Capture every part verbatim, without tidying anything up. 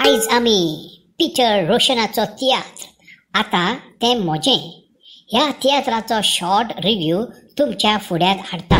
आयज आमी पिटर रोशनाचो तियात्र आतां तें म्होजें ह्या तियात्राचो शॉर्ट रिव्ह्यू तुमच्या फुड्यांत हाडटा.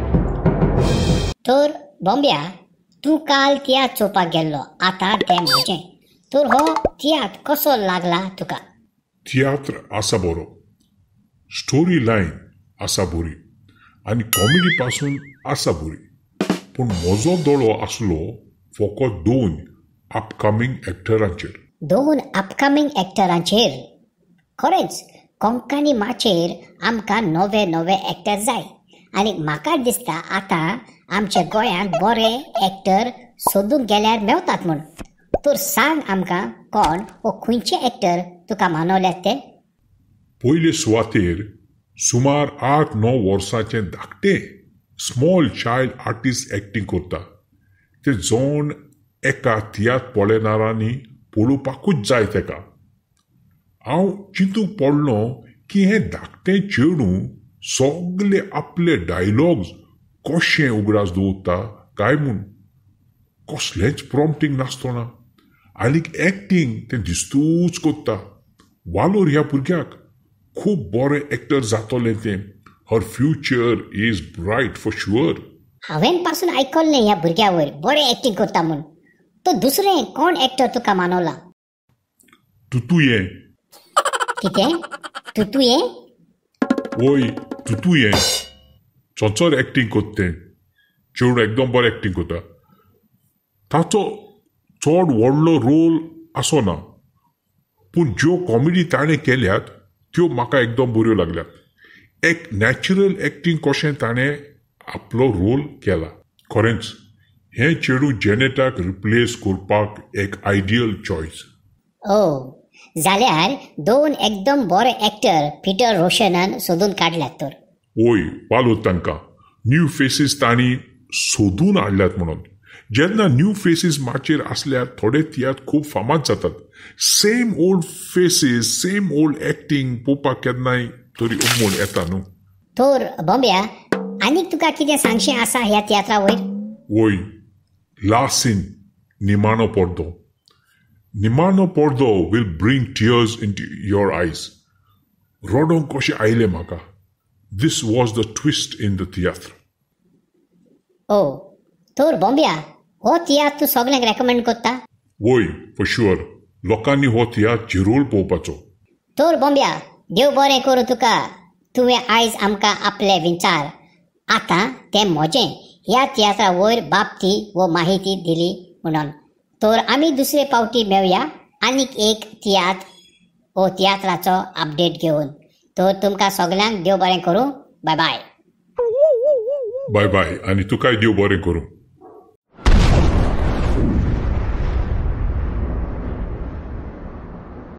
तर बॉम्ब्या, तूं काल तियात्र चोवपाक गेल्लो आतां तें म्होजें. तर हो तियात्र कसो लागला तुका? तियात्र आसा बरो, स्टोरी लायन आसा बरी आनी कॉमेडी पासून आसा बरी. पूण म्हजो दोळो आसलो फकत दोन अपकमिंग एक्टरांचेर. दोन अपकमिंग एक्टरांचेर? खरेंच कोंकणी माचेर आमकां नवे नवे एक्टर जाय आनी म्हाका दिसता आतां आमच्या गोंयांत बरे एक्टर सोदूंक गेल्यार मेवतात म्हूण. तर सांग आमकां कोण वो खंयचे एक्टर तुका मानवल्यात ते? पयले सुवातेर सुमार आठ णव वर्सांचे धाकटे स्मॉल चायल्ड आर्टिस्ट एक्टींग करता. ते जोण एका तियात्र पळयणाऱ्यांनी पळोवपाकूच जाय तेका. हांव चिंतूंक पडलो की हें धाकटें चेडूं सगळे आपले डायलॉग्स कशें उगडास दवरता काय म्हूण. कसलेंच प्रॉम्प्टींग नासतना आनीक एक्टींग तें दिस्तूच कोत्ता. वालोर ह्या भुरग्याक खूब बरें एक्टर जातोलें तें. Her future is bright for sure. हांवें पासून आयकल्लें ह्या भुरग्या वयर बरें एक्टींग करता म्हूण. तो दुसरें कोण एक्टर तुका मानवला? तुतुये. कितें? तुतुये? ओय, तुतुये. चोचोर एक्टींग कोत्तें. चेडूं एकदम बरें एक्टींग कोता. ताचो चड व्हडलो रोल आसोना, पूण ज्यो कॉमेडी ताणें केल्यात त्यो म्हाका एकदम बऱ्यो लागल्यात. एक नॅचरल एक्टींग कशें ताणें आपलो रोल केला. खरेंच हें चेडूं जेनेटाक रिप्लेस करपाक एक आयडियल चॉयस. ओ, जाल्यार दोन एकदम बरे एक्टर पिटर रोशनान सोदून काडल्यात तर. ओय, वालोर तांकां न्यू फेसीस तांणी सोदून हाडल्यात म्हणून. जेन्ना न्यू फेसीस माचेर आसल्यार थोडे तियात्र खूब फामाद जातात. Same old faces, same old acting पळोवपाक केन्नाय तरी उमळ येता न्हू. तर बॉम्ब्या, आनीक तुका कितें सांगचें आसा ह्या तियात्रा वयर? ओय, लास्ट सीन, निमाणो पडदो. निमाणो पडदो will bring tears into your eyes. रडोंक कशें आयलें म्हाका. This was the twist in the tiatr. ओ, तर बॉम्ब्या, हो तियात्र तूं सगळ्यांक रेकमेंड करता? ओय, फॉर शुअर. लोकांनी हो तियात्र जिरोल पळोवपाचो. तर बॉम्ब्या, देव बरें करूं तुका. तुवें आयज आमकां आपले विचार आतां तें म्होजें ह्या तियात्रा वयर बाबती वो माहिती दिली म्हणून. तर आमी दुसरे पावटी मेवया आनीक एक तियात्र वो तियात्राचो अपडेट घेवन. तर तुमकां सगळ्यांक देव बरें करूं. Bye bye. बाय बाय आनी तुकाय देव बरें करूं.